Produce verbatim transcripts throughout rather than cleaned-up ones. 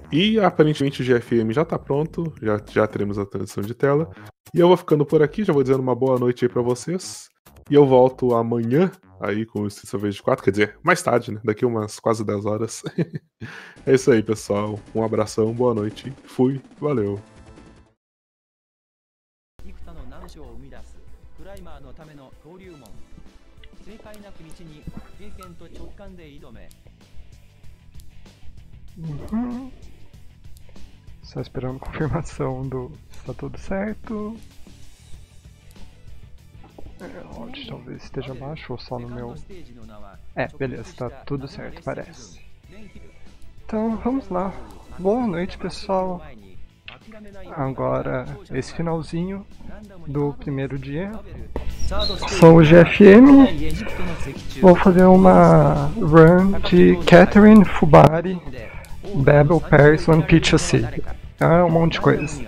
E aparentemente o G F M já tá pronto, já, já teremos a transição de tela. E eu vou ficando por aqui, já vou dizendo uma boa noite aí pra vocês. E eu volto amanhã aí com o Streets of Rage quatro, quer dizer, mais tarde, né? Daqui umas quase dez horas. É isso aí, pessoal. Um abração, boa noite. Fui, valeu. 幾多の難所を生み出すクライマーのための登竜門正解なき道に経験と直感で挑め Uhum. Só esperando confirmação do se tá tudo certo. É, onde talvez esteja baixo ou só no meu. É, beleza, tá tudo certo, parece. Então vamos lá. Boa noite, pessoal. Agora, esse finalzinho do primeiro dia. Sou o G F M. Vou fazer uma run de Catherine, Fubari, Babel, Paris, One Piece City. É um monte de coisa.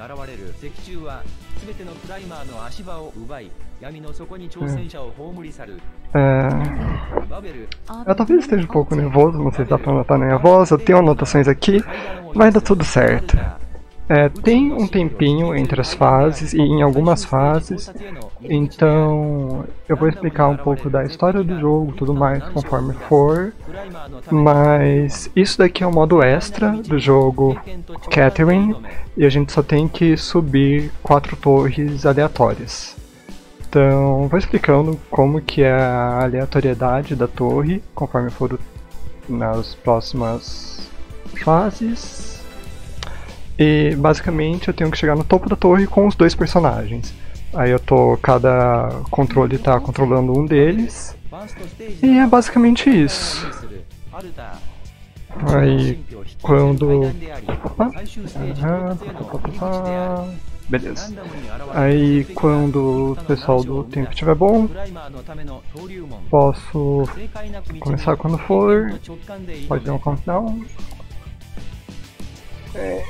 É... É... Eu talvez esteja um pouco nervoso, não sei se dá pra notar na minha voz. Eu tenho anotações aqui, vai dar tudo certo. É, tem um tempinho entre as fases e em algumas fases, então eu vou explicar um pouco da história do jogo, tudo mais conforme for, mas isso daqui é o modo extra do jogo Catherine e a gente só tem que subir quatro torres aleatórias. Então vou explicando como que é a aleatoriedade da torre conforme for nas próximas fases. E basicamente eu tenho que chegar no topo da torre com os dois personagens. Aí eu tô, cada controle tá controlando um deles. E é basicamente isso. Aí quando... Opa. Beleza. Aí quando o pessoal do tempo estiver bom, posso começar quando for. Pode dar um countdown. É...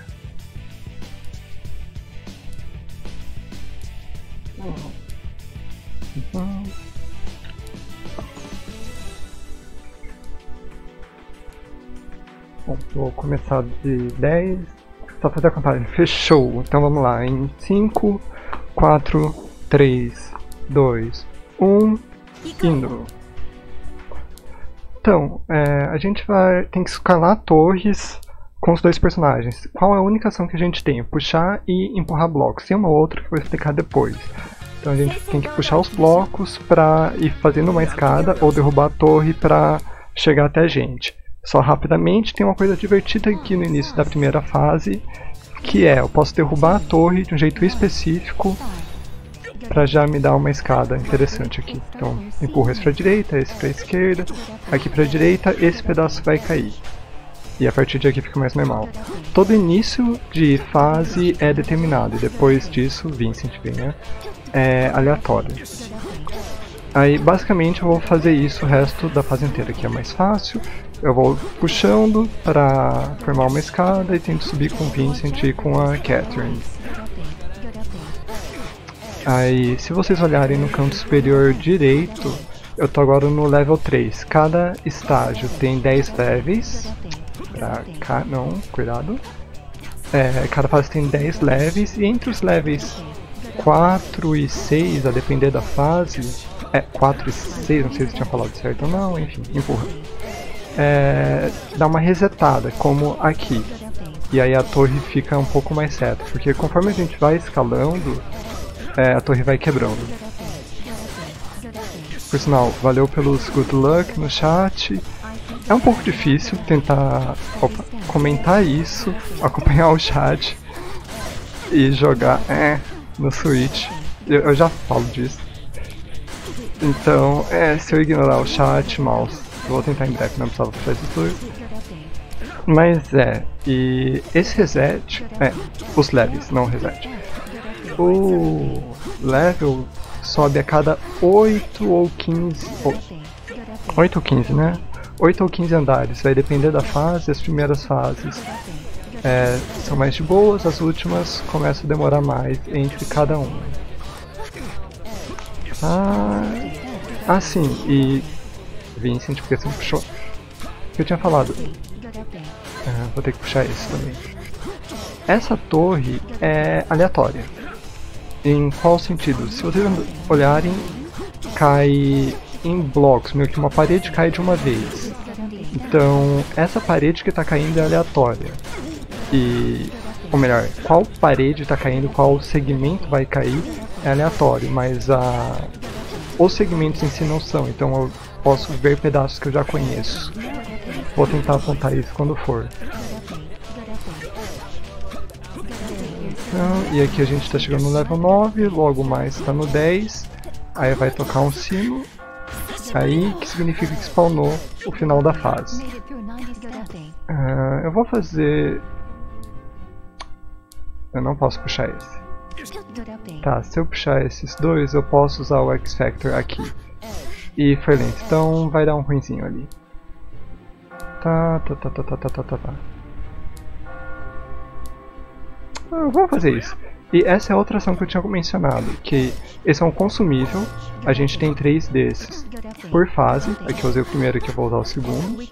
Uhum. Bom, vou começar de dez, só fazer a contagem. Fechou! Então vamos lá, em cinco, quatro, três, dois, um, indo! Então, é, a gente vai tem que escalar torres com os dois personagens. Qual é a única ação que a gente tem? Puxar e empurrar blocos. Tem uma outra que eu vou explicar depois. Então a gente tem que puxar os blocos para ir fazendo uma escada ou derrubar a torre para chegar até a gente. Só rapidamente, tem uma coisa divertida aqui no início da primeira fase, que é, eu posso derrubar a torre de um jeito específico para já me dar uma escada interessante aqui. Então empurro esse para a direita, esse para a esquerda, aqui para a direita, esse pedaço vai cair. E a partir de aqui fica mais normal. Todo início de fase é determinado, e depois disso, Vincent venha, é aleatório. Aí basicamente eu vou fazer isso o resto da fase inteira, que é mais fácil. Eu vou puxando para formar uma escada e tento subir com o Vincent e com a Catherine. Aí se vocês olharem no canto superior direito, eu tô agora no level três. Cada estágio tem dez levels. Pra cá, não, cuidado. É, cada fase tem dez levels e entre os levels quatro e seis, a depender da fase, é quatro e seis, não sei se tinha falado certo ou não, enfim, empurra. É, dá uma resetada, como aqui. E aí a torre fica um pouco mais reta, porque conforme a gente vai escalando, é, a torre vai quebrando. Por sinal, valeu pelos good luck no chat. É um pouco difícil tentar opa, comentar isso, acompanhar o chat e jogar é, no Switch. Eu, eu já falo disso. Então, é, se eu ignorar o chat, mouse, vou tentar em breve, não precisava fazer isso tudo. Mas é, e esse reset, é, os levels, não reset. O level sobe a cada oito ou quinze, ou, oito ou quinze, né? oito ou quinze andares, vai depender da fase. As primeiras fases é, são mais de boas, as últimas começam a demorar mais entre cada uma. Ah, ah sim, e Vincent, porque você me puxou. O que eu tinha falado? Ah, vou ter que puxar esse também. Essa torre é aleatória. Em qual sentido? Se vocês olharem, cai em blocos, meio que uma parede cai de uma vez. Então, essa parede que está caindo é aleatória. E, ou melhor, qual parede está caindo, qual segmento vai cair é aleatório, mas a, os segmentos em si não são, então eu posso ver pedaços que eu já conheço. Vou tentar apontar isso quando for. Então, e aqui a gente está chegando no level nove, logo mais está no dez. Aí vai tocar um sino. Aí, que significa que spawnou o final da fase. Uh, eu vou fazer... Eu não posso puxar esse. Tá, se eu puxar esses dois, eu posso usar o X-Factor aqui. E foi lento, então vai dar um ruinzinho ali. Tá, tá, tá, tá, tá, tá, tá, tá, tá. Ah, vamos fazer isso. E essa é outra ação que eu tinha mencionado, que esse é um consumível, a gente tem três desses por fase, aqui eu usei o primeiro, aqui eu vou usar o segundo.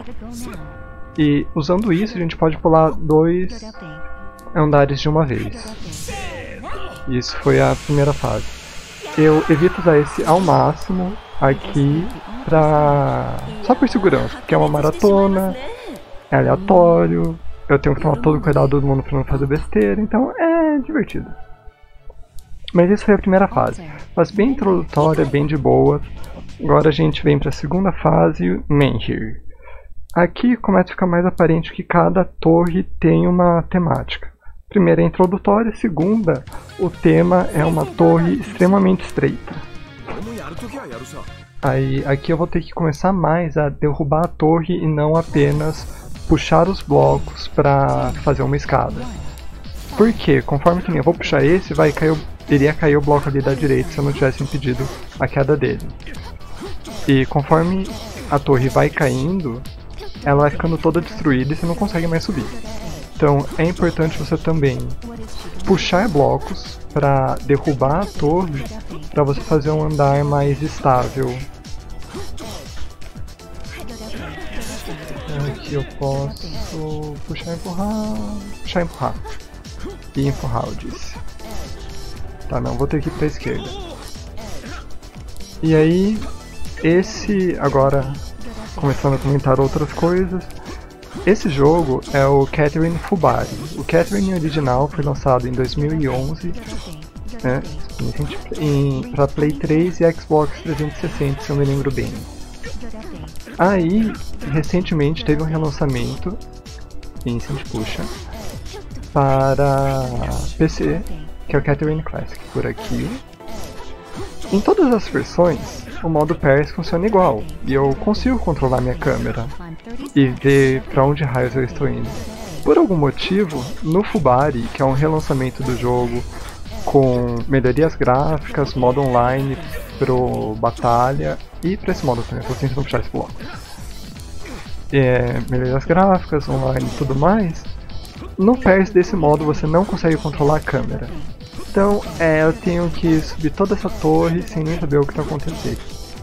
E usando isso a gente pode pular dois andares de uma vez. Isso foi a primeira fase. Eu evito usar esse ao máximo aqui pra... só por segurança, porque é uma maratona, é aleatório. Eu tenho que tomar todo o cuidado do mundo pra não fazer besteira, então é divertido. Mas isso foi a primeira fase. Fase bem introdutória, bem de boa. Agora a gente vem pra segunda fase, Menhir. Aqui começa a ficar mais aparente que cada torre tem uma temática. Primeira é introdutória, segunda, o tema é uma torre extremamente estreita. Aí aqui eu vou ter que começar mais a derrubar a torre e não apenas puxar os blocos para fazer uma escada. Porque, conforme que eu vou puxar esse, vai cair, iria cair o bloco ali da direita se eu não tivesse impedido a queda dele. E conforme a torre vai caindo, ela vai ficando toda destruída e você não consegue mais subir. Então é importante você também puxar blocos para derrubar a torre, para você fazer um andar mais estável. Aqui eu posso puxar e empurrar, puxar e empurrar. E empurrar, eu disse. Tá, não, vou ter que ir pra esquerda. E aí, esse, agora, começando a comentar outras coisas. Esse jogo é o Catherine Fubari. O Catherine original foi lançado em dois mil e onze, né, para Play três e Xbox trezentos e sessenta, se eu me lembro bem. Aí, recentemente teve um relançamento, Instant Puxa, para P C, que é o Catherine Classic, por aqui. Em todas as versões, o modo Paris funciona igual, e eu consigo controlar minha câmera e ver para onde raios eu estou indo. Por algum motivo, no Fubari, que é um relançamento do jogo com melhorias gráficas, modo online pro batalha e para esse modo também, estou tentando puxar esse bloco. É, melhorias gráficas, online e tudo mais. No Paris desse modo você não consegue controlar a câmera. Então é, eu tenho que subir toda essa torre sem nem saber o que está acontecendo.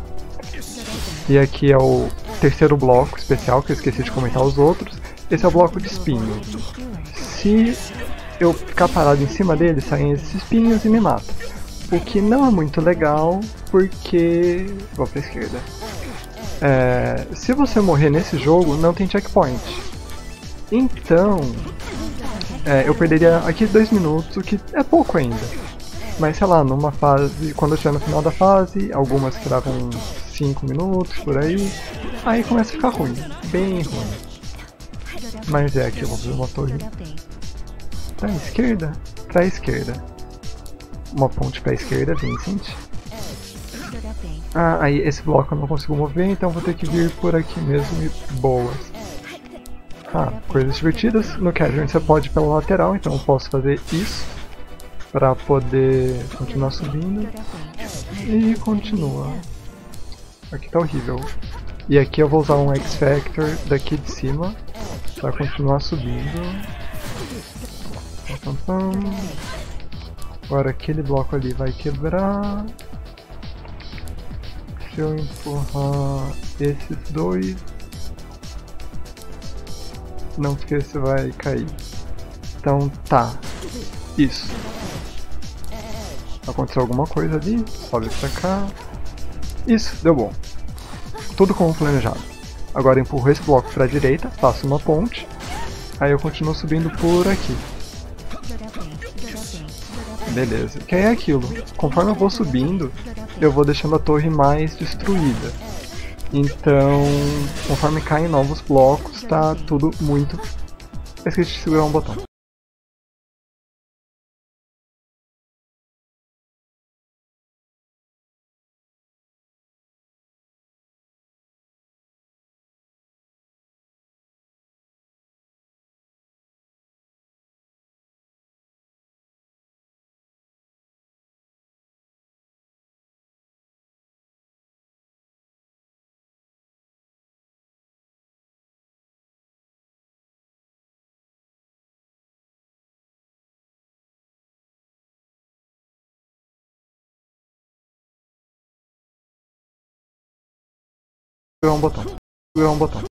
E aqui é o terceiro bloco especial, que eu esqueci de comentar os outros. Esse é o bloco de espinho. Se eu ficar parado em cima dele, saem esses espinhos e me matam. O que não é muito legal, porque... vou pra esquerda. É, se você morrer nesse jogo, não tem checkpoint. Então... É, eu perderia aqui dois minutos, o que é pouco ainda. Mas sei lá, numa fase, quando eu estiver no final da fase, algumas que davam cinco minutos, por aí, aí começa a ficar ruim, bem ruim. Mas é, aqui eu vou fazer uma torre pra esquerda, pra esquerda. Uma ponte pra esquerda, Vincent. Ah, aí esse bloco eu não consigo mover, então vou ter que vir por aqui mesmo e boas. Ah, coisas divertidas. No Catherine você pode ir pela lateral, então eu posso fazer isso para poder continuar subindo. E continua. Aqui tá horrível. E aqui eu vou usar um X-Factor daqui de cima para continuar subindo. Agora aquele bloco ali vai quebrar. Se eu empurrar esses dois... não, porque você vai cair. Então tá. Isso. Aconteceu alguma coisa ali, sobe pra cá. Isso, deu bom. Tudo como planejado. Agora eu empurro esse bloco pra direita, faço uma ponte. Aí eu continuo subindo por aqui. Beleza. Que aí é aquilo. Conforme eu vou subindo, eu vou deixando a torre mais destruída. Então, conforme caem novos blocos, tá tudo muito... Eu esqueci de segurar um botão. Segurar um botão. Segurar um botão.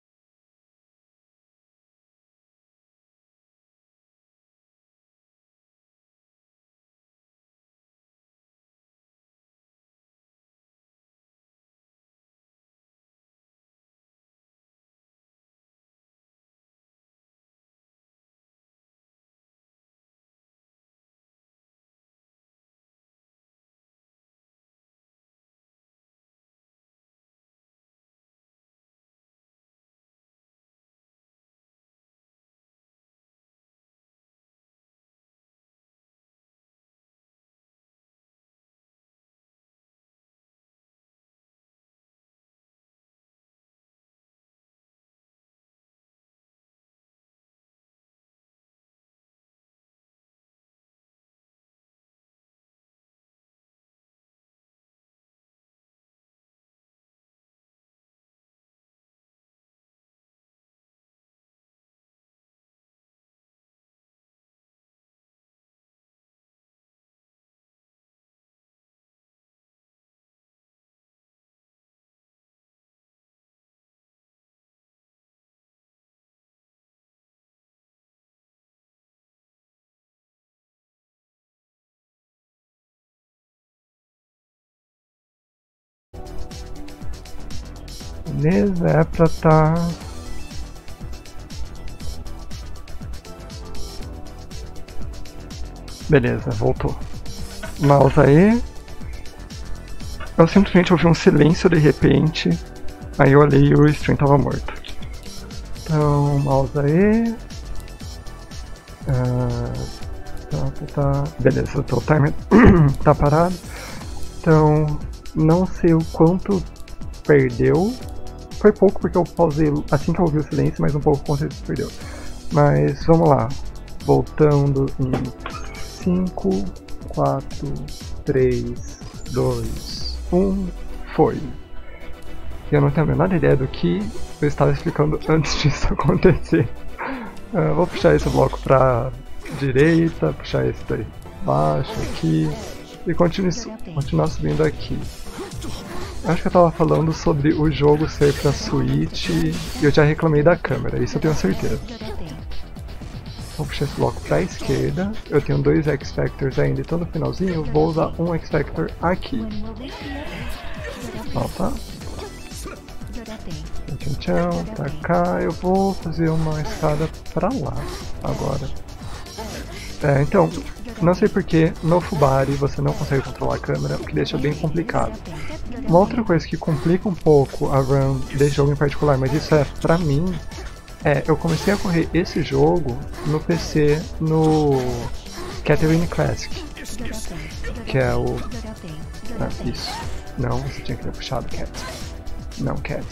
Beleza, é pra tá... Beleza, voltou. Mouse aí. Eu simplesmente ouvi um silêncio de repente. Aí eu olhei e o stream tava morto. Então, mouse aí. Uh, tá, tá, tá. Beleza, o timer tá parado. Então, não sei o quanto perdeu. Foi pouco porque eu pausei assim que eu ouvi o silêncio, mas um pouco com certeza perdeu. Mas vamos lá. Voltando em cinco, quatro, três, dois, um, foi. Eu não tenho a menor ideia do que eu estava explicando antes disso acontecer. Uh, vou puxar esse bloco pra direita, puxar esse daí baixo aqui e continue, continuar subindo aqui. Acho que eu tava falando sobre o jogo ser pra Switch e eu já reclamei da câmera, isso eu tenho certeza. Vou puxar esse bloco pra esquerda, eu tenho dois X-Factors ainda, então no finalzinho vou usar um X-Factor aqui. Opa. Tchau, tchau, pra cá, eu vou fazer uma escada pra lá agora. É, então, não sei porque no Fubari você não consegue controlar a câmera, o que deixa bem complicado. Uma outra coisa que complica um pouco a run desse jogo em particular, mas isso é pra mim, é eu comecei a correr esse jogo no P C no Catherine Classic, que é o... Ah, isso. Não, você tinha que ter puxado Cat. Não, Cat.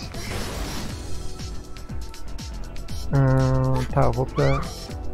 Hum, tá, eu vou pra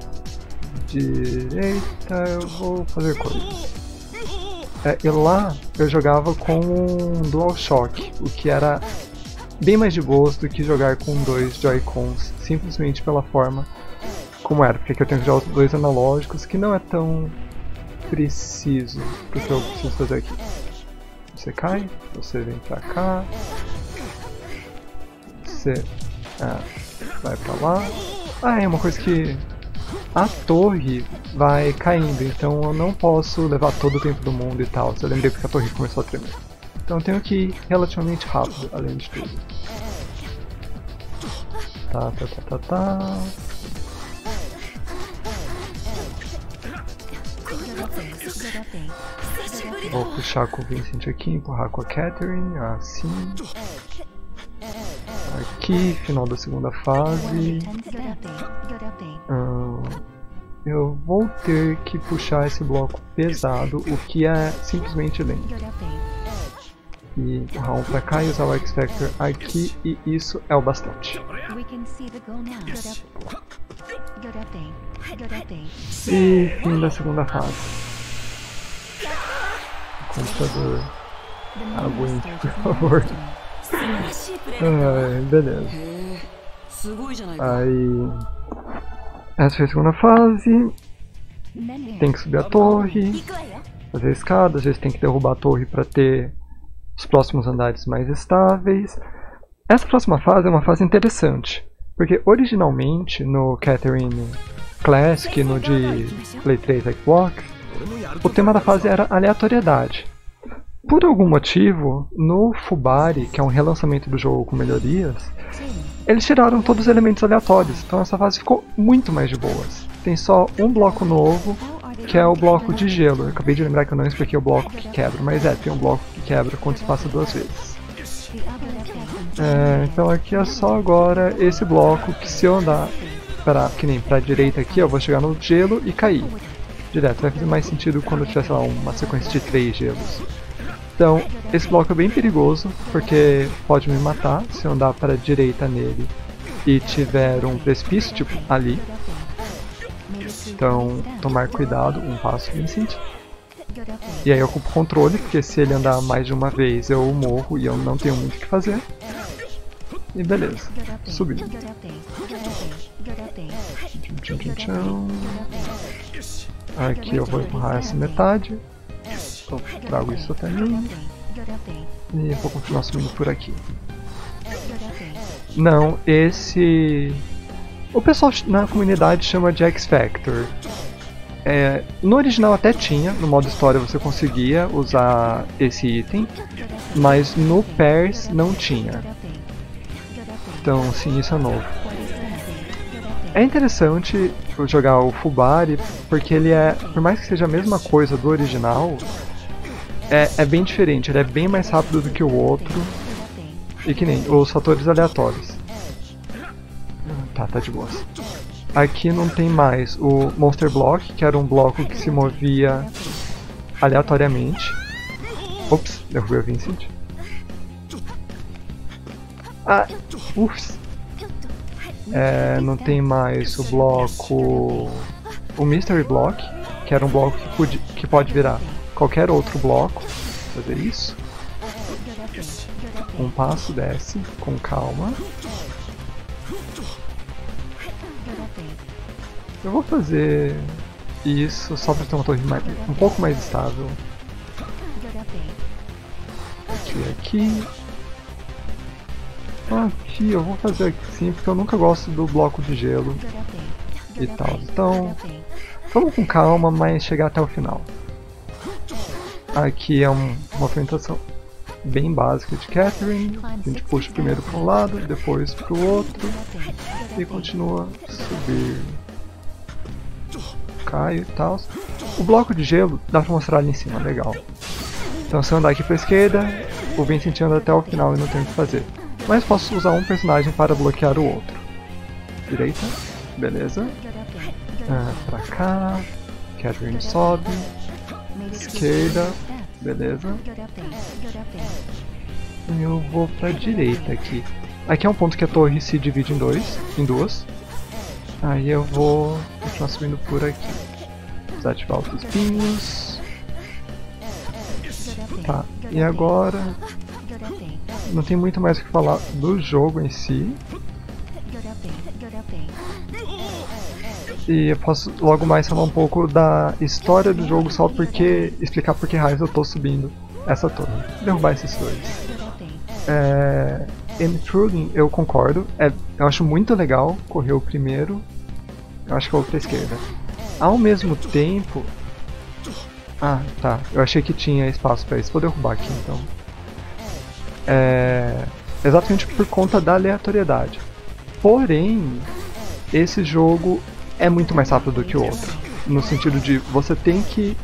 direita, eu vou fazer coisas. É, e lá eu jogava com um DualShock, o que era bem mais de gosto do que jogar com dois Joy-Cons, simplesmente pela forma como era, porque aqui eu tenho que jogar os dois analógicos, que não é tão preciso pro que eu preciso fazer aqui. Você cai, você vem pra cá, você ah, vai pra lá, Ah, é uma coisa que... A torre vai caindo, então eu não posso levar todo o tempo do mundo e tal. Eu lembrei porque a torre começou a tremer. Então eu tenho que ir relativamente rápido, além de tudo. Tá, tá, tá, tá, tá... Vou puxar com o Vincent aqui, empurrar com a Catherine, assim. Aqui, final da segunda fase. Hum, eu vou ter que puxar esse bloco pesado, o que é simplesmente lento. E empurrar um pra cá e usar o X-Factor aqui, e isso é o bastante. E fim da segunda fase. Computador, aguente, por favor. Ai, beleza. Aí, essa foi a segunda fase. Tem que subir a torre, fazer a escada, às vezes tem que derrubar a torre para ter os próximos andares mais estáveis. Essa próxima fase é uma fase interessante, porque originalmente no Catherine Classic, no de Play três Xbox, o tema da fase era aleatoriedade. Por algum motivo, no Fubari, que é um relançamento do jogo com melhorias, eles tiraram todos os elementos aleatórios, então essa fase ficou muito mais de boas. Tem só um bloco novo, que é o bloco de gelo. Eu acabei de lembrar que eu não expliquei o bloco que quebra, mas é, tem um bloco que quebra quando se passa duas vezes. É, então aqui é só agora esse bloco que se eu andar pra, que nem pra direita aqui, eu vou chegar no gelo e cair. Direto, vai fazer mais sentido quando eu tiver, sei lá, uma sequência de três gelos. Então, esse bloco é bem perigoso, porque pode me matar se eu andar para a direita nele e tiver um precipício, tipo ali. Então, tomar cuidado, um passo, Vincent. E aí eu ocupo o controle, porque se ele andar mais de uma vez eu morro e eu não tenho muito o que fazer. E beleza, subindo. Tchum, tchum, tchum. Aqui eu vou empurrar essa metade. Então trago isso até mim. E vou continuar subindo por aqui. Não, esse... O pessoal na comunidade chama de X-Factor. É, no original até tinha, no modo história você conseguia usar esse item, mas no Pairs não tinha. Então sim, isso é novo. É interessante jogar o Fubari, porque ele é, por mais que seja a mesma coisa do original, é, é bem diferente, ele é bem mais rápido do que o outro, e que nem os fatores aleatórios. Tá, tá de boa. Aqui não tem mais o Monster Block, que era um bloco que se movia aleatoriamente. Ops, derrubei o Vincent. Ah, ups. É, não tem mais o bloco... O Mystery Block, que era um bloco que pode, que pode virar qualquer outro bloco. Vou fazer isso. Um passo, desce, com calma. Eu vou fazer isso só para ter uma torre mais, um pouco mais estável. Aqui, aqui. Aqui eu vou fazer assim porque eu nunca gosto do bloco de gelo e tal. Então, vamos com calma, mas chegar até o final. Aqui é um, uma movimentação bem básica de Catherine. A gente puxa primeiro para um lado, depois para o outro e continua a subir. Caio e tal. O bloco de gelo dá pra mostrar ali em cima, legal. Então se eu andar aqui pra esquerda, o Vincent anda até o final e não tem o que fazer. Mas posso usar um personagem para bloquear o outro. Direita, beleza. Ah, pra cá, Catherine sobe. Esquerda, beleza. E eu vou pra direita aqui. Aqui é um ponto que a torre se divide em dois, em duas. Aí eu vou continuar subindo por aqui. Desativar os espinhos. Tá, e agora... Não tem muito mais o que falar do jogo em si. E eu posso logo mais falar um pouco da história do jogo, só porque... explicar por que raios eu tô subindo essa torre. Derrubar esses dois. É... M-Trugen, eu concordo. É, eu acho muito legal correr o primeiro. Eu acho que eu vou pra esquerda. Ao mesmo tempo... Ah, tá. Eu achei que tinha espaço pra isso. Vou derrubar aqui, então. É... Exatamente por conta da aleatoriedade. Porém, esse jogo é muito mais rápido do que o outro. No sentido de você tem que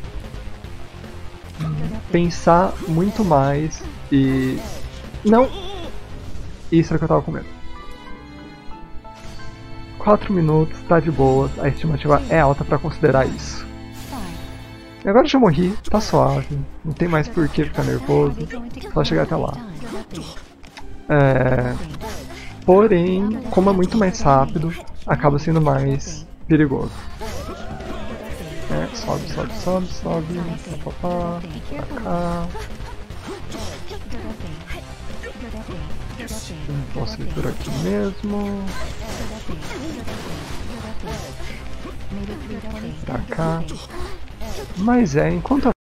pensar muito mais e... Não! Isso era o que eu tava com medo. quatro minutos, tá de boa, a estimativa é alta pra considerar isso. E agora eu já morri, tá suave, não tem mais por que ficar nervoso, só chegar até lá. É... Porém, como é muito mais rápido, acaba sendo mais perigoso. É, sobe, sobe, sobe, sobe, papapá, pra cá. Posso ir por aqui mesmo. Pra cá. Mas é, enquanto a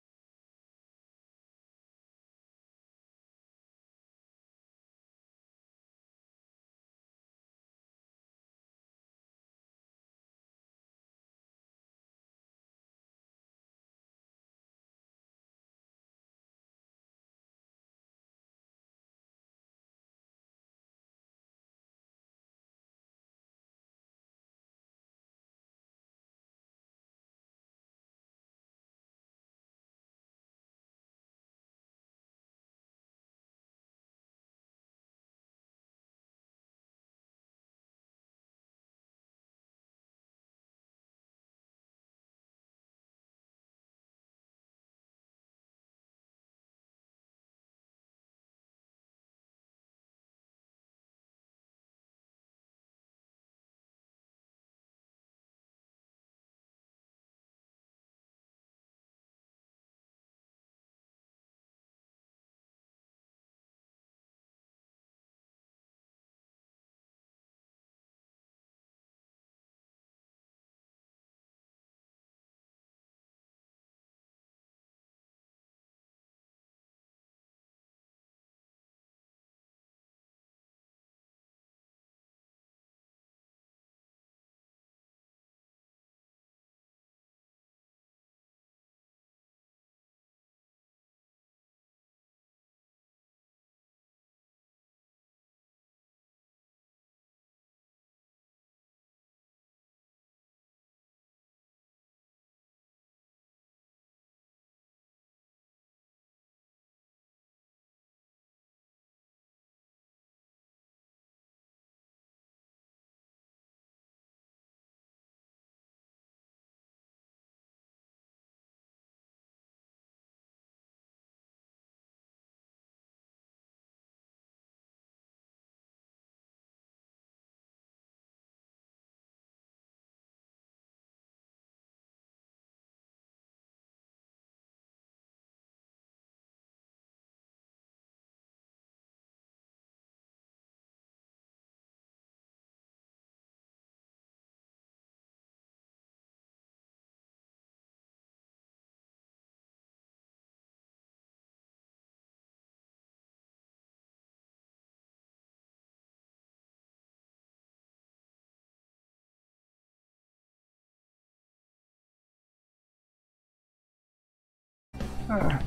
Ah.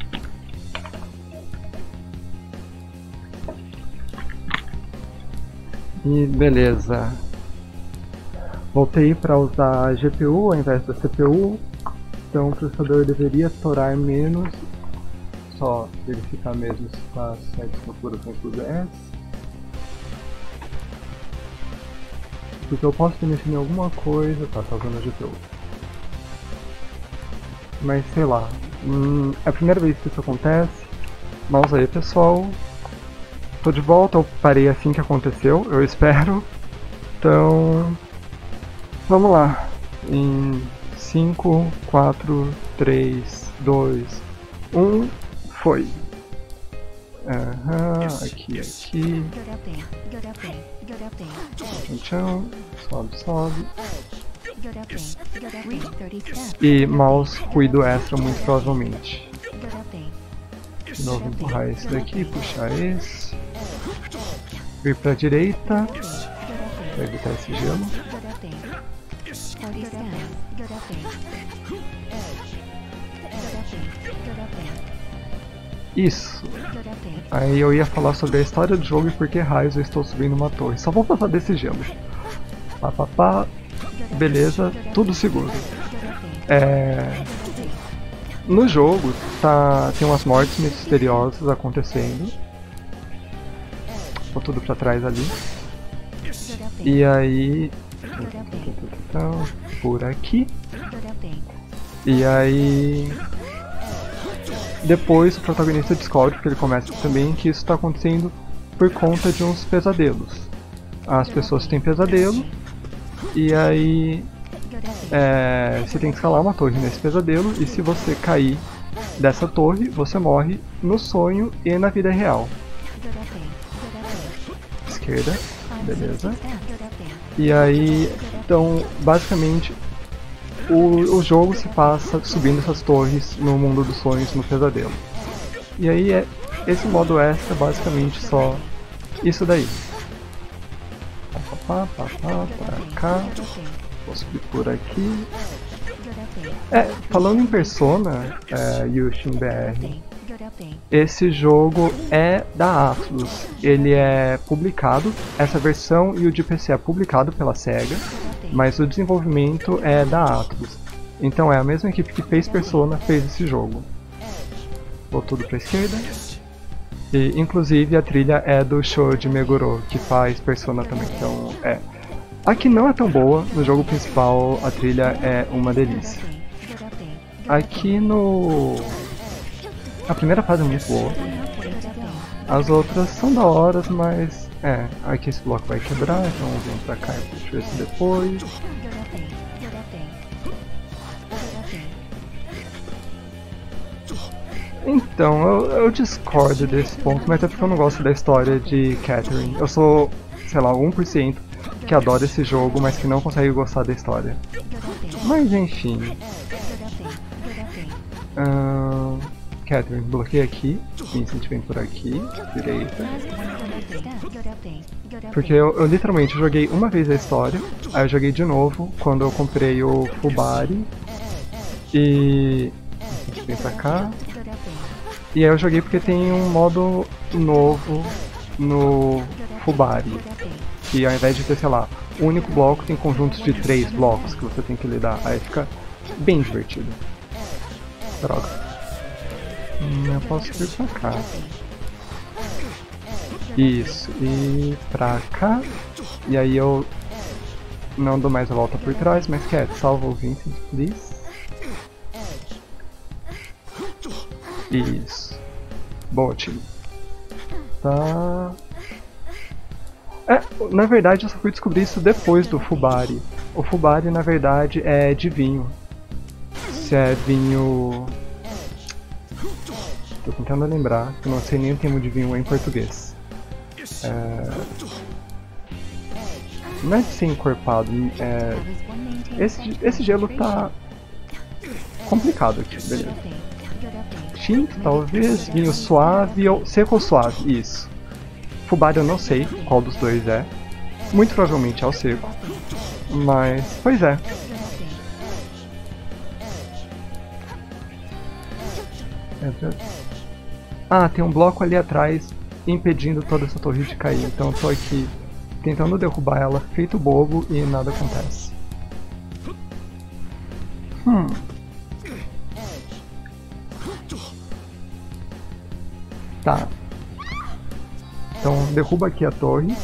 E beleza. Voltei para usar a G P U ao invés da C P U. Então o processador deveria torar menos. Só verificar mesmo se está sete configurações S. Porque eu posso ter mexido em alguma coisa. Tá, tá usando a G P U. Mas sei lá. Hum, é a primeira vez que isso acontece. Mas aí pessoal. Tô de volta, eu parei assim que aconteceu, eu espero. Então. Vamos lá. Em cinco, quatro, três, dois, um. Foi. Aham, aqui, aqui. Tchau, sobe, sobe. E mouse ruído extra muito provavelmente. De novo empurrar esse daqui, puxar esse. vir pra direita. Pra evitar esse gelo. Isso. Aí eu ia falar sobre a história do jogo e por que raios eu estou subindo uma torre. Só vou passar desse gelo. Pá, pá, pá. Beleza, tudo seguro. É... No jogo tá... tem umas mortes misteriosas acontecendo. Vou tudo pra trás ali. E aí... por aqui. E aí... depois o protagonista descobre, porque ele começa também, que isso está acontecendo por conta de uns pesadelos. As pessoas têm pesadelo, e aí é, você tem que escalar uma torre nesse pesadelo, e se você cair dessa torre, você morre no sonho e na vida real. Esquerda, beleza. E aí, então, basicamente, O, o jogo se passa subindo essas torres no mundo dos sonhos, no pesadelo. E aí é esse modo extra basicamente só isso daí. Pá, pá, pá, pra cá. Vou subir por aqui. É, falando em Persona, é, Yushin B R, esse jogo é da Atlus. Ele é publicado, essa versão e o de P C é publicado pela SEGA, mas o desenvolvimento é da Atlus. Então é a mesma equipe que fez Persona, fez esse jogo. Vou tudo pra esquerda. E inclusive a trilha é do Shoji Meguro, que faz Persona também, então é. Aqui não é tão boa, no jogo principal a trilha é uma delícia. Aqui no... a primeira fase é muito boa. As outras são da hora, mas... é, aqui esse bloco vai quebrar, então vamos pra cá e puxo esse depois. Então, eu, eu discordo desse ponto, mas é porque eu não gosto da história de Catherine. Eu sou, sei lá, um por cento que adora esse jogo, mas que não consegue gostar da história. Mas enfim... Uh, Catherine, bloqueia aqui. Vincent vem por aqui, direita. Porque eu, eu literalmente joguei uma vez a história, aí eu joguei de novo quando eu comprei o Fubari. E... Vincent vem pra cá. E aí eu joguei porque tem um modo novo no Fubari. Que ao invés de ter, sei lá, um único bloco, tem conjuntos de três blocos que você tem que lidar. Aí fica bem divertido. Droga. Hum, eu posso ir pra cá. Isso, e pra cá. E aí eu não dou mais a volta por trás, mas quer, salva o Vincent, please. Isso. Boa, time. Tá... É, na verdade eu só fui descobrir isso depois do Fubari. O Fubari na verdade é de vinho. Se é vinho... Tô tentando lembrar, que eu não sei nem o termo de vinho em português. É... Não é de ser encorpado, é... Esse, esse gelo tá... complicado aqui, beleza. Tinto, talvez, vinho suave ou... seco ou suave, isso. Fubari eu não sei qual dos dois é. Muito provavelmente é o seco. Mas, pois é. Ah, tem um bloco ali atrás impedindo toda essa torre de cair. Então eu tô aqui tentando derrubar ela, feito bobo, e nada acontece. Hum... Tá. Então derruba aqui a torre.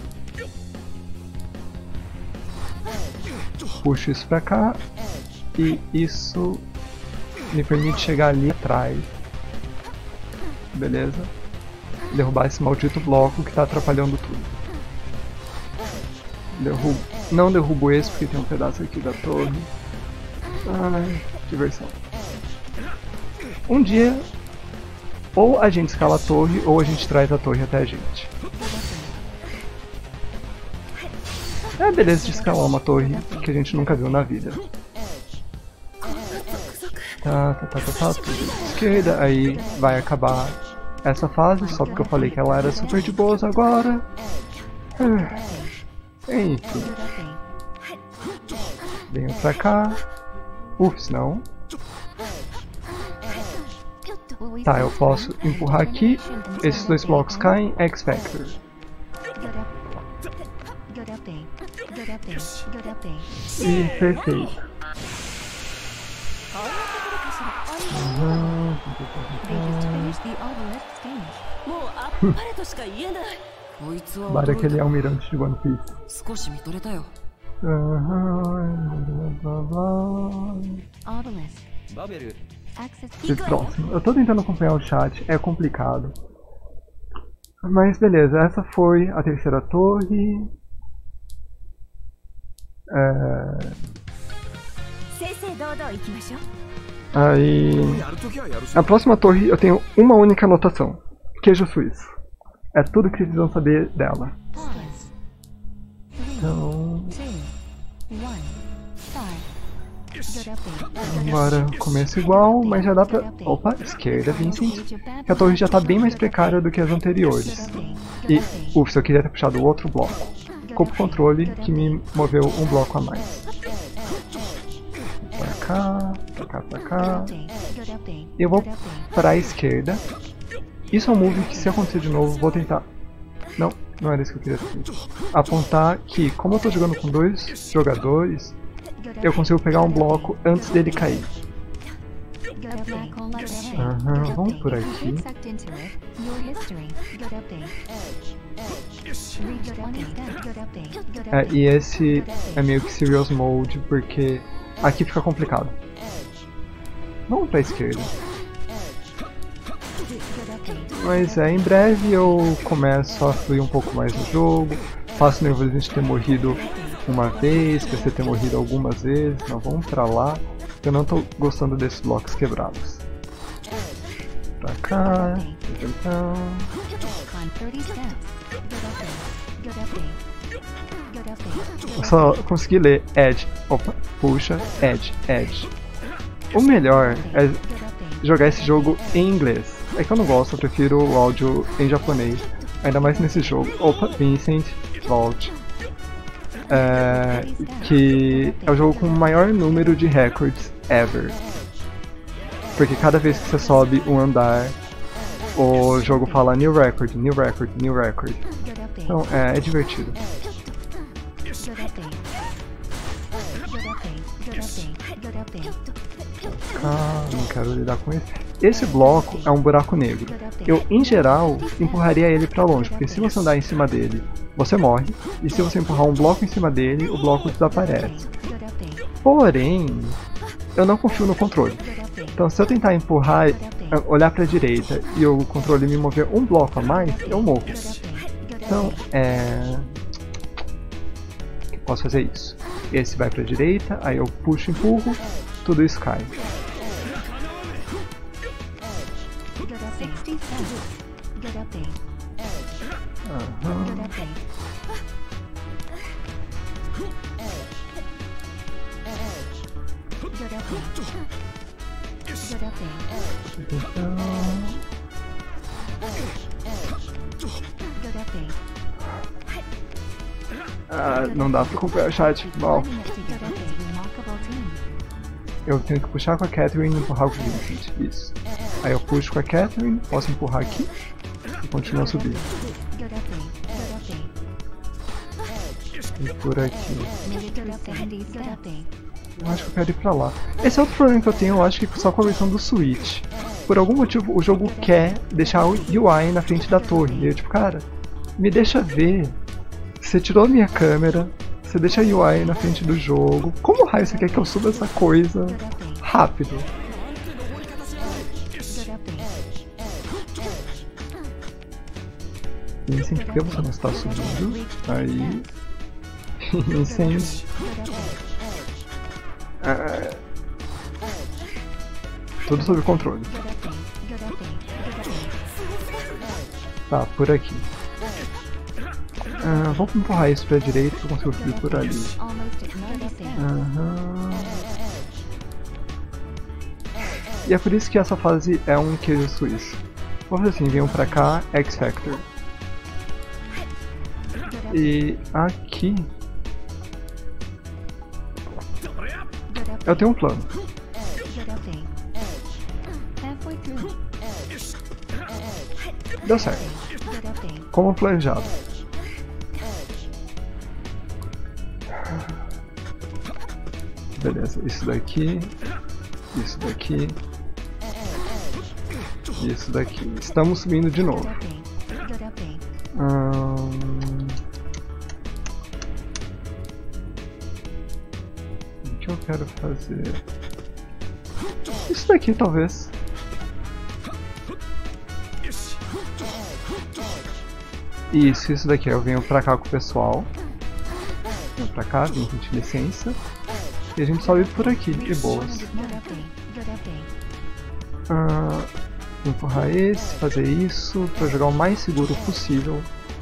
Puxo isso pra cá. E isso me permite chegar ali atrás. Beleza? Derrubar esse maldito bloco que tá atrapalhando tudo. Derrubo. Não derrubo esse porque tem um pedaço aqui da torre. Ai, diversão. Um dia... ou a gente escala a torre, ou a gente traz a torre até a gente. É a beleza de escalar uma torre que a gente nunca viu na vida. Tá, tá, tá, tá, tá, tudo esquerda, aí vai acabar essa fase, só porque eu falei que ela era super de boas agora. Enfim. Venho pra cá. Ups, não. Tá, eu posso empurrar aqui. Esses dois blocos caem. X Factor. E perfeito. Uhum. Para aquele almirante de One Piece. Uhum. E próximo. Eu tô tentando acompanhar o chat, é complicado. Mas beleza, essa foi a terceira torre. É... Aí... A próxima torre eu tenho uma única anotação. Queijo suíço. É tudo que precisam saber dela. Então... Agora começo igual, mas já dá pra... Opa, esquerda, Vincent. Que a torre já tá bem mais precária do que as anteriores. E, ufa, eu queria ter puxado o outro bloco. Culpa o controle que me moveu um bloco a mais. Pra cá, pra cá, pra cá. Eu vou pra esquerda. Isso é um move que, se acontecer de novo, vou tentar... Não, não era isso que eu queria ter. Apontar que, como eu tô jogando com dois jogadores, eu consigo pegar um bloco antes dele cair. Aham, vamos por aqui. É, e esse é meio que Serious Mode, porque aqui fica complicado. Vamos pra esquerda. Mas é, em breve eu começo a fluir um pouco mais no jogo. Faço o nervosismo de ter morrido uma vez, pra você ter morrido algumas vezes. Não, vamos pra lá. Eu não tô gostando desses blocos quebrados. Pra cá. Então... Eu só consegui ler Edge. Opa, puxa, Edge, Edge. O melhor é jogar esse jogo em inglês. É que eu não gosto, eu prefiro o áudio em japonês. Ainda mais nesse jogo. Opa, Vincent, volte. É, que é o jogo com o maior número de records ever. Porque cada vez que você sobe um andar, o jogo fala new record, new record, new record. Então é, é divertido. Ah, não quero lidar com isso. Esse bloco é um buraco negro. Eu, em geral, empurraria ele pra longe, porque se você andar em cima dele, você morre. E se você empurrar um bloco em cima dele, o bloco desaparece. Porém, eu não confio no controle. Então se eu tentar empurrar, olhar pra direita e o controle me mover um bloco a mais, eu morro. Então, é... eu posso fazer isso. Esse vai pra direita, aí eu puxo e empurro, tudo isso cai. Uhum. Então... Ah, não dá pra acompanhar o chat, mal. Eu tenho que puxar com a Catherine e empurrar com o Vincent, isso. Aí eu puxo com a Catherine, posso empurrar aqui e continuar subindo. E por aqui. Eu acho que eu quero ir pra lá. Esse é outro problema que eu tenho, eu acho que só com a versão do Switch. Por algum motivo o jogo quer deixar o U I na frente da torre. E eu tipo, cara, me deixa ver. Você tirou a minha câmera, você deixa a U I na frente do jogo. Como raio você quer que eu suba essa coisa rápido? Vincent, por que você não está subindo? Aí... Vincent... Ah... Tudo sob controle. Tá, por aqui. Ah, vamos empurrar isso pra direita que eu consigo subir por ali. Aham... E é por isso que essa fase é um queijo suíço. Vou fazer assim, venham pra cá, X Factor. E aqui eu tenho um plano. Deu certo. Como planejado. Beleza, isso daqui, isso daqui, isso daqui. Estamos subindo de novo. Hum... O que eu quero fazer? Isso daqui talvez. Isso, isso daqui. Eu venho pra cá com o pessoal. Venho pra cá, venho pedir licença. E a gente sobe por aqui, de boas. Ah, empurrar esse, fazer isso, pra jogar o mais seguro possível.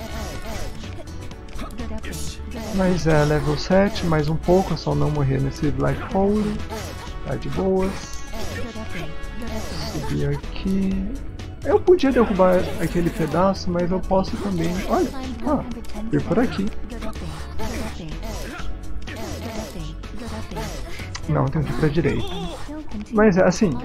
Mas é level sete, mais um pouco, é só não morrer nesse Black Hole. Tá de boas. Subir aqui. Eu podia derrubar aquele pedaço, mas eu posso também. Olha, ah, ir por aqui. Não, tem que ir pra direita. Mas é assim.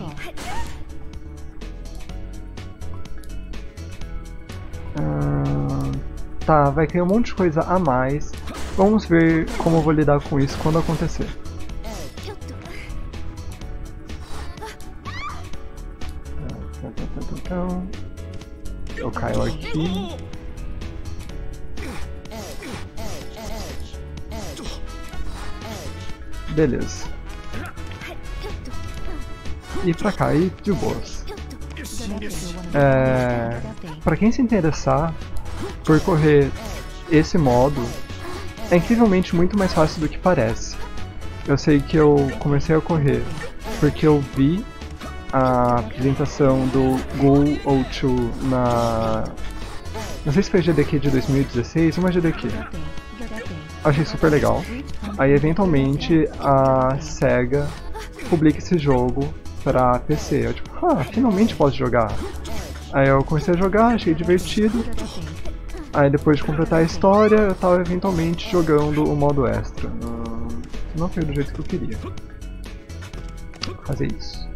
Ah, tá, vai cair um monte de coisa a mais. Vamos ver como eu vou lidar com isso quando acontecer. Então, eu caio aqui. Beleza. E pra cá, e de boas. É, pra quem se interessar por correr esse modo, é incrivelmente muito mais fácil do que parece. Eu sei que eu comecei a correr porque eu vi a apresentação do Go ou dois na... não sei se foi G D Q de dois mil e dezesseis, uma G D Q. Achei super legal. Aí eventualmente a SEGA publica esse jogo pra P C. Eu tipo, ah, finalmente posso jogar. Aí eu comecei a jogar, achei divertido. Aí depois de completar a história, eu tava eventualmente jogando o modo extra. Não foi do jeito que eu queria fazer isso.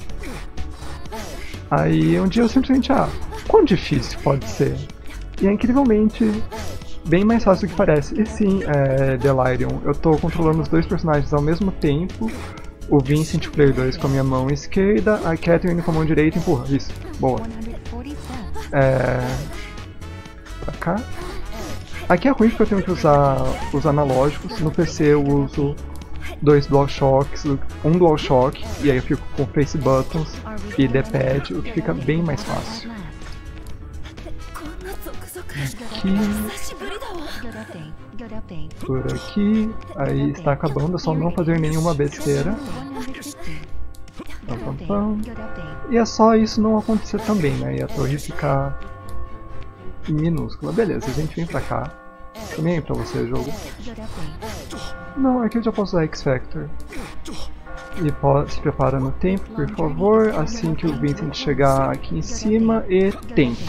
Aí um dia eu simplesmente, ah, quão difícil pode ser? E é incrivelmente bem mais fácil do que parece. E sim, é, Delirium, eu tô controlando os dois personagens ao mesmo tempo. O Vincent Player dois com a minha mão esquerda, a Catherine com a mão direita, empurra. Isso, boa. É... Pra cá. Aqui é ruim porque eu tenho que usar os analógicos. No P C eu uso dois DualShocks, um DualShock, e aí eu fico com Face Buttons e D-Pad, o que fica bem mais fácil. Aqui, por aqui, aí está acabando, é só não fazer nenhuma besteira. Pam, pam, pam. E é só isso não acontecer também, né? E a torre ficar minúscula. Beleza, a gente vem pra cá. Também é pra você, jogo. Não, aqui eu já posso usar X-Factor. E pode, se prepara no tempo, por favor, assim que o Vincent chegar aqui em cima, e tempo.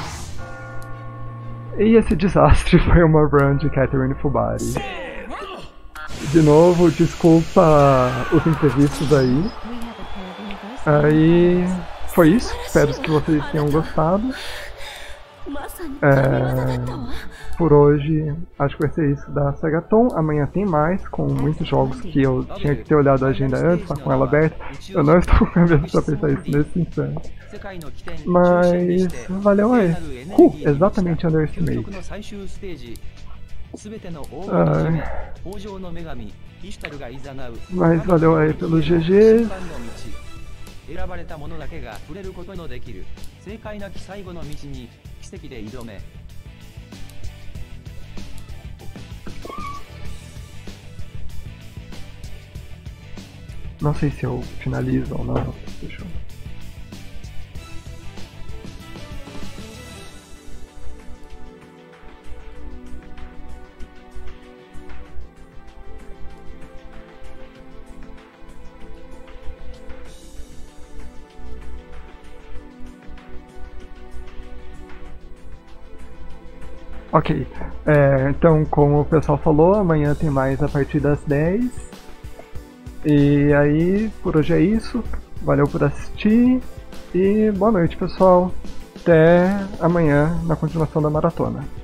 E esse desastre foi uma run de Catherine Fubari. De novo, desculpa os imprevistos aí. Aí foi isso, espero que vocês tenham gostado. É, por hoje acho que vai ser isso da Sagaton. Amanhã tem mais, com muitos jogos que eu tinha que ter olhado a agenda antes, tá com ela aberta. Eu não estou com a cabeça pra pensar isso nesse instante. Mas valeu aí. Uh, exatamente Underestimate. Ah, mas valeu aí pelo G G. 選ばれた者だけが触れることのできる正解なき最後の道に奇跡で挑め。 Não sei se eu finalizo ou não. Deixa eu... Ok, é, então como o pessoal falou, amanhã tem mais a partir das dez. E aí, por hoje é isso. Valeu por assistir e boa noite, pessoal. Até amanhã na continuação da maratona.